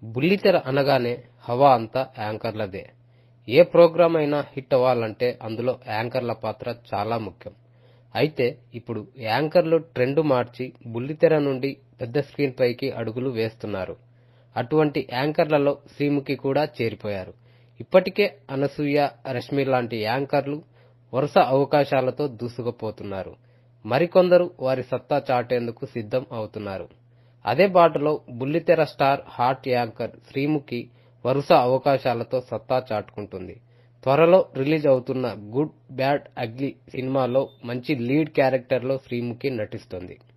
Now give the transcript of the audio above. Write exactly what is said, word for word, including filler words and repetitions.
బుల్లితెర అనగానే హవా అంతా యాంకర్లదే. ఏ ప్రోగ్రాం అయినా హిట్ అవ్వాలంటే అందులో యాంకర్ల పాత్ర చాలా ముఖ్యం. అయితే ఇప్పుడు యాంకర్లు ట్రెండ్ మార్చి బుల్లితెర నుండి పెద్ద స్క్రీన్ పైకి అడుగులు వేస్తున్నారు. అటువంటి యాంకర్లలో శ్రీముఖి కూడా చేరిపోయారు. ఇప్పటికే అనసూయ, రష్మి లాంటి యాంకర్లు వరుస అవకాశాలతో దూసుకుపోతున్నారు. మరికొందరు వారి సత్తా చాటేందుకు సిద్ధం అవుతున్నారు. అదే బాటలో బుల్లితెర స్టార్ హాట్ యాంకర్ శ్రీముఖి వరుస అవకాశాలతో సత్తా చాటుకుంటుంది. త్వరలో రిలీజ్ అవుతున్న గుడ్ బ్యాడ్ అగ్లీ సినిమాలో మంచి లీడ్ క్యారెక్టర్ లో శ్రీముఖి నటిస్తుంది.